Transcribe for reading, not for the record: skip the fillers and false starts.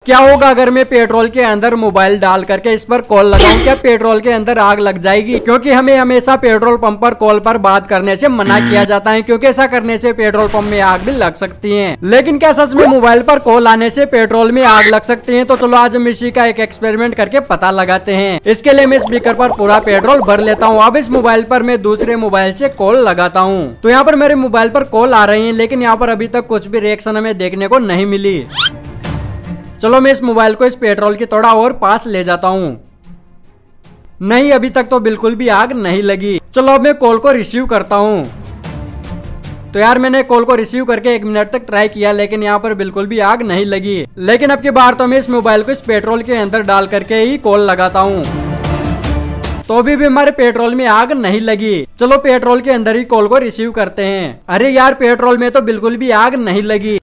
क्या होगा अगर मैं पेट्रोल के अंदर मोबाइल डाल करके इस पर कॉल लगाऊं? क्या पेट्रोल के अंदर आग लग जाएगी? क्योंकि हमें हमेशा पेट्रोल पंप पर कॉल पर बात करने से मना किया जाता है, क्योंकि ऐसा करने से पेट्रोल पंप में आग भी लग सकती है। लेकिन क्या सच में मोबाइल पर कॉल आने से पेट्रोल में आग लग सकती है? तो चलो आज हम इसी का एक एक्सपेरिमेंट करके पता लगाते हैं। इसके लिए मैं स्पीकर पर पूरा पेट्रोल भर लेता हूँ। अब इस मोबाइल पर मैं दूसरे मोबाइल से कॉल लगाता हूँ। तो यहाँ पर मेरे मोबाइल पर कॉल आ रही है, लेकिन यहाँ पर अभी तक कुछ भी रिएक्शन हमें देखने को नहीं मिली। चलो मैं इस मोबाइल को इस पेट्रोल की थोड़ा और पास ले जाता हूँ। नहीं, अभी तक तो बिल्कुल भी आग नहीं लगी। चलो अब मैं कॉल को रिसीव करता हूँ। तो यार मैंने कॉल को रिसीव करके 1 मिनट तक ट्राई किया, लेकिन यहाँ पर बिल्कुल भी आग नहीं लगी। लेकिन अब की बार तो मैं इस मोबाइल को इस पेट्रोल के अंदर डाल करके ही कॉल लगाता हूँ। तो अभी भी हमारे पेट्रोल में आग नहीं लगी। चलो पेट्रोल के अंदर ही कॉल को रिसीव करते हैं। अरे यार पेट्रोल में तो बिल्कुल भी आग नहीं लगी।